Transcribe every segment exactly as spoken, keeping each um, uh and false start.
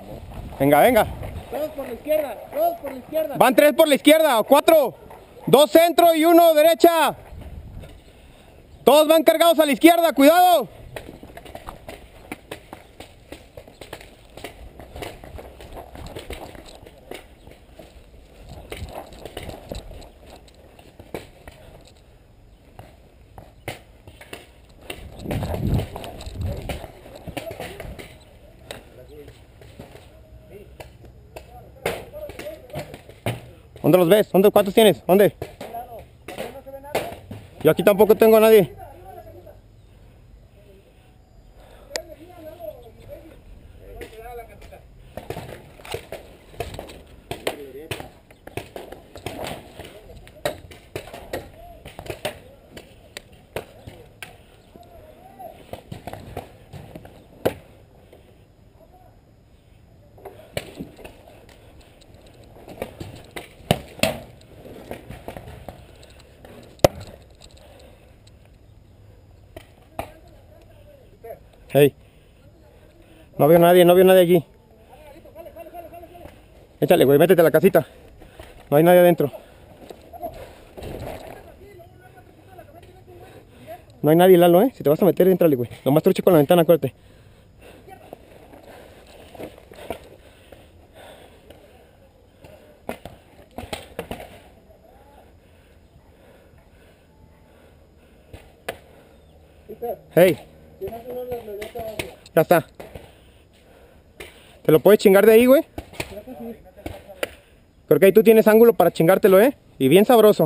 Venga, venga. Todos por la izquierda, todos por la izquierda. Van tres por la izquierda, cuatro. Dos centro y uno derecha. Todos van cargados a la izquierda, cuidado. ¿Dónde los ves? ¿Dónde? ¿Cuántos tienes? ¿Dónde? Yo aquí tampoco tengo a nadie. Hey, no veo nadie, no veo nadie aquí. Échale, güey, métete a la casita. No hay nadie adentro. No hay nadie, Lalo, eh. Si te vas a meter, entrale, güey. Nomás truche con la ventana, acuérdate. Hey. Ya está. ¿Te lo puedes chingar de ahí, güey? Creo que ahí tú tienes ángulo para chingártelo, ¿eh? Y bien sabroso.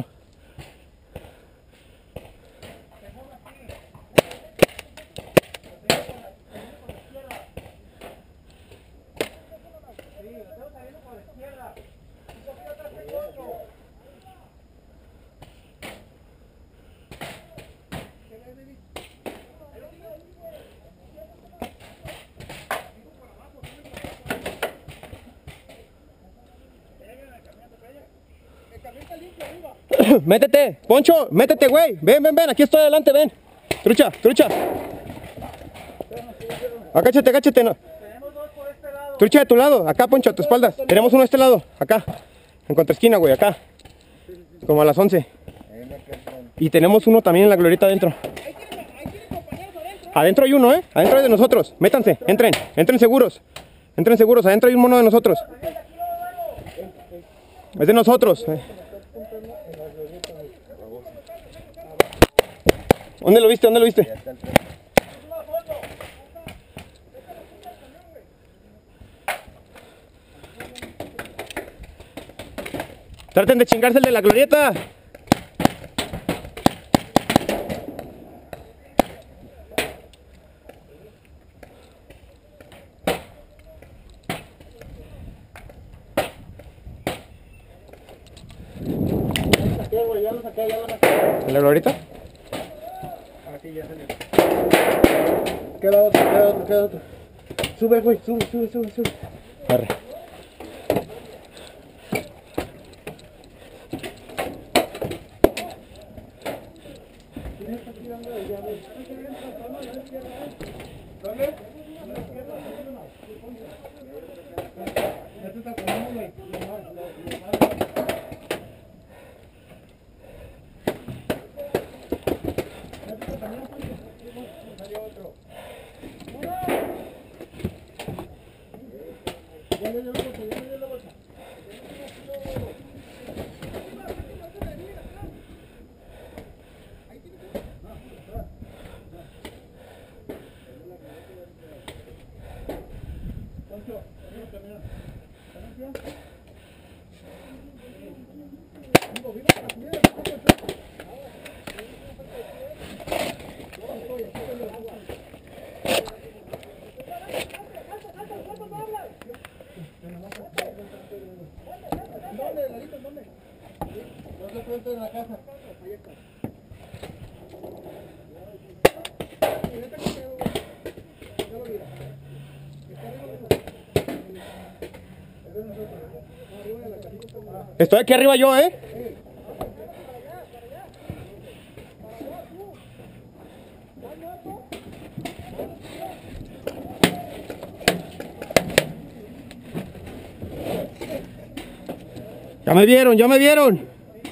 Métete, Poncho, métete, güey. Ven, ven, ven, aquí estoy adelante, ven. Trucha, trucha. Agáchate, agáchate. No. Trucha de tu lado, acá, Poncho, a tu espaldas. Tenemos uno de este lado, acá. En contraesquina, güey, acá. Como a las once. Y tenemos uno también en la glorieta adentro. Adentro hay uno, ¿eh? Adentro hay de nosotros. Métanse, entren, entren seguros. Entren seguros, adentro hay un mono de nosotros. Es de nosotros. Eh. ¿Dónde lo viste? ¿Dónde lo viste? Traten de chingarse el de la glorieta. ¿En la glorieta? Aquí ya salió. Queda otro, queda otro, queda otro. Sube, güey, sube, sube, sube, sube. Arre. ¿Dónde? En la casa. Estoy aquí arriba yo, ¿eh? Ya me vieron, ya me vieron.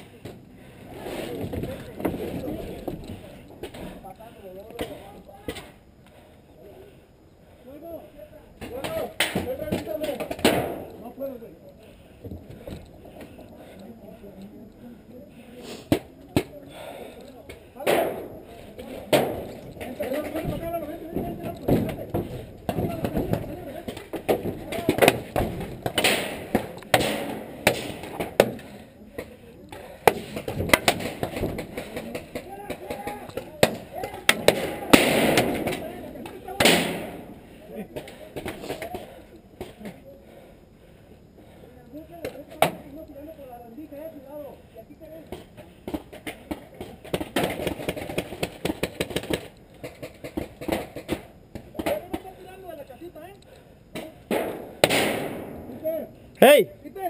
¡Hey!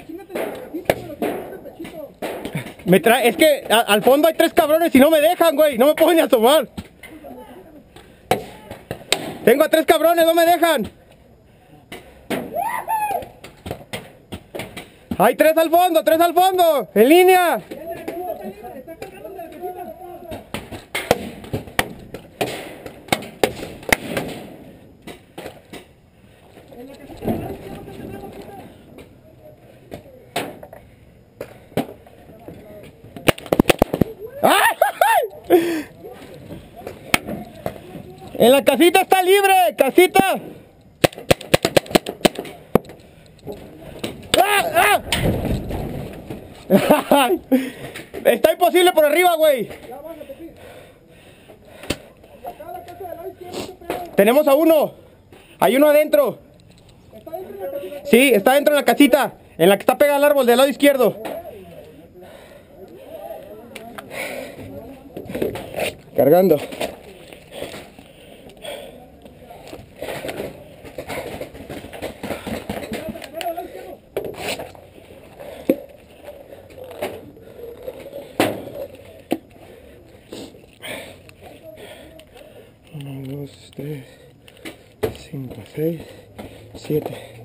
Me trae, es que a, al fondo hay tres cabrones y no me dejan, güey. No me puedo ni asomar. Tengo a tres cabrones, no me dejan. Hay tres al fondo, tres al fondo. En línea. En la casita está libre, casita. ¡Ah, ah! Está imposible por arriba, güey. Tenemos a uno. Hay uno adentro. Sí, está dentro de la casita, en la que está pegada al árbol del lado izquierdo. Cargando. Uno, dos, tres, cinco, seis, siete.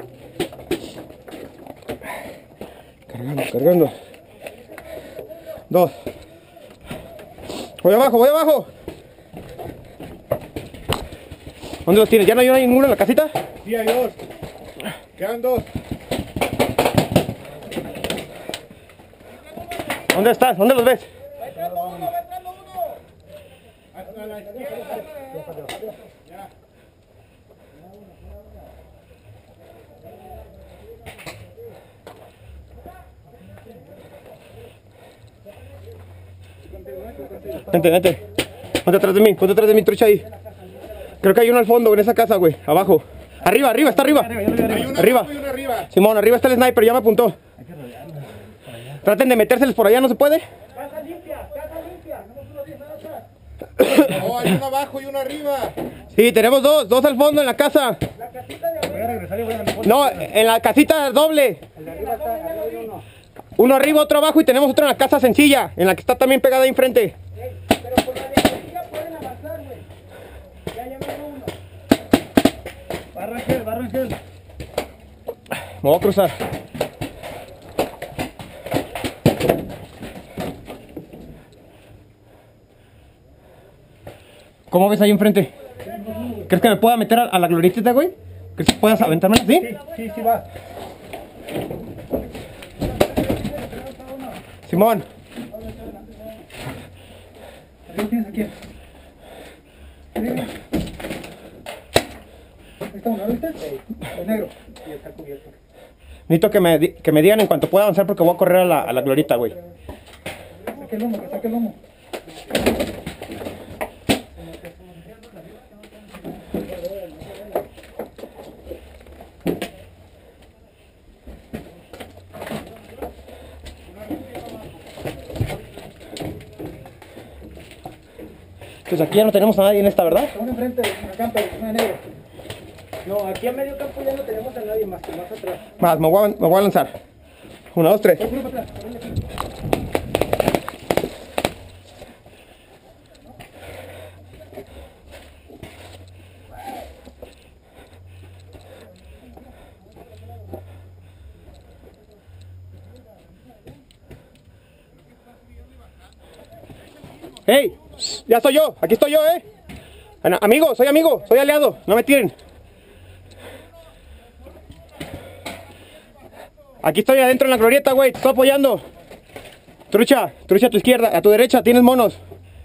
Cargando, cargando. Dos. Voy abajo, voy abajo. ¿Dónde los tienes? ¿Ya no hay ninguno en la casita? Sí, hay dos. Quedan dos. ¿Dónde están? ¿Dónde los ves? Va entrando uno, va entrando uno. A la izquierda. Ya. Vente, vente. Ponte atrás de mí, ponte atrás de mi trucha ahí. Creo que hay uno al fondo, en esa casa, güey. Abajo. Arriba, arriba, está arriba. Arriba. Simón, arriba está el sniper, ya me apuntó. Traten de metérseles por allá, ¿no se puede? Casa limpia, casa limpia. No, hay uno abajo y uno arriba. Sí, tenemos dos, dos al fondo en la casa. La casita de arriba. No, en la casita doble. El de arriba está, ahí hay uno. Uno arriba, otro abajo y tenemos otro en la casa sencilla, en la que está también pegada ahí enfrente. Pero por la de arriba pueden avanzar, güey. Ya llamé uno. Va Rangel, va Rangel. Me voy a cruzar. ¿Cómo ves ahí enfrente? ¿Crees que me pueda meter a, a la glorietita, güey? ¿Crees que puedas aventarme así? Sí, sí, sí va. Simón. ¿Arriba tienes a quién? Arriba. Ahí está uno, ¿viste? El negro. Y está cubierto. Necesito que me, di- que me digan en cuanto pueda avanzar porque voy a correr a la, a la glorieta, güey. Saque el lomo, que saque el lomo. Pues aquí ya no tenemos a nadie en esta, ¿verdad? Uno enfrente, una campa, una negro. No, aquí a medio campo ya no tenemos a nadie más que más atrás. Más, me voy a, me voy a lanzar. Una, dos, tres. Uno para atrás, órale. ¡Hey! Ya soy yo, aquí estoy yo, eh. Ana- Amigo, soy amigo, soy aliado, no me tiren. Aquí estoy adentro en la glorieta, güey, te estoy apoyando. Trucha, trucha a tu izquierda, a tu derecha, tienes monos.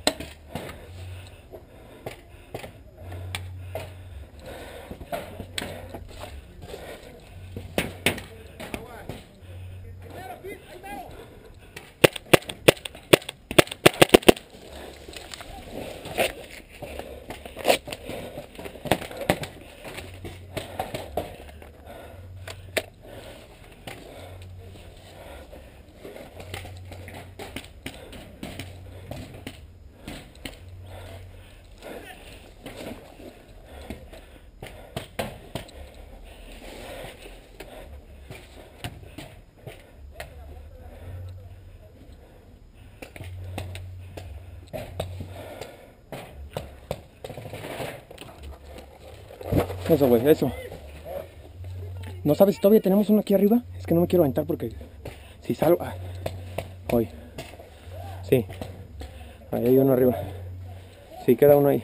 Eso, güey, eso. ¿No sabes si todavía tenemos uno aquí arriba? Es que no me quiero aventar porque si salgo... Ah, hoy. Sí. Ahí hay uno arriba. Sí, queda uno ahí.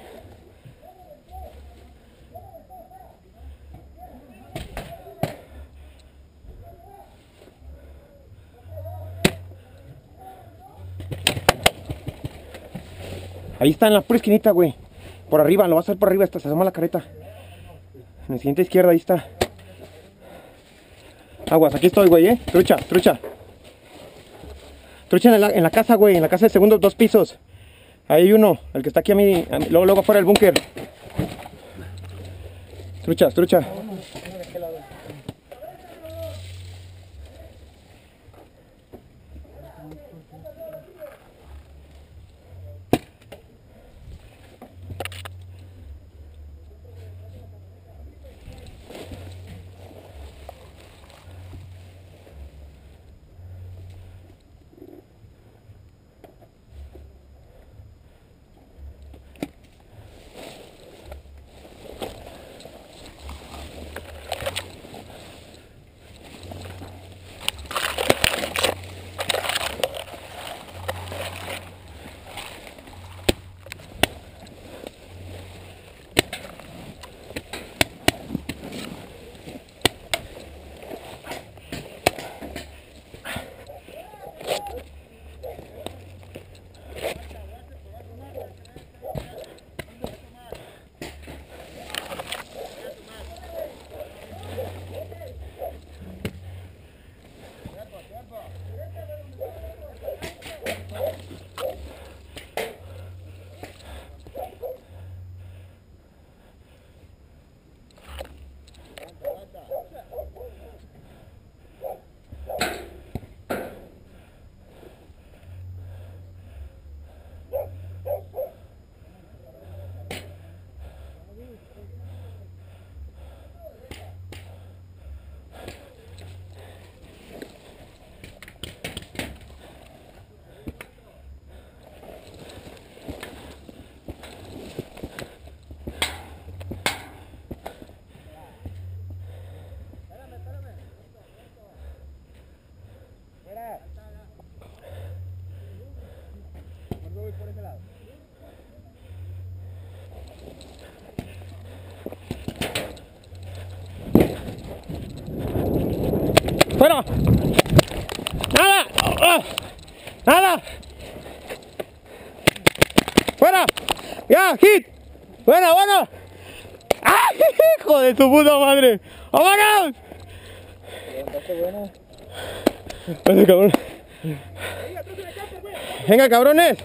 Ahí está en la pura esquinita, güey. Por arriba, lo vas a ver por arriba, hasta se asoma la careta. En la siguiente izquierda, ahí está. Aguas, aquí estoy, güey, eh. Trucha, trucha. Trucha en la, en la casa, güey, en la casa de segundo, dos pisos. Ahí hay uno, el que está aquí a mí, a mí luego, luego afuera del búnker. Trucha, trucha. ¡Fuera! ¡Nada! ¡Oh! ¡Nada! ¡Fuera! ¡Ya! ¡Hit! ¡Bueno, bueno! ¡Ay, hijo de tu puta madre! ¡Vámonos! Venga, cabrón. Venga, cabrones.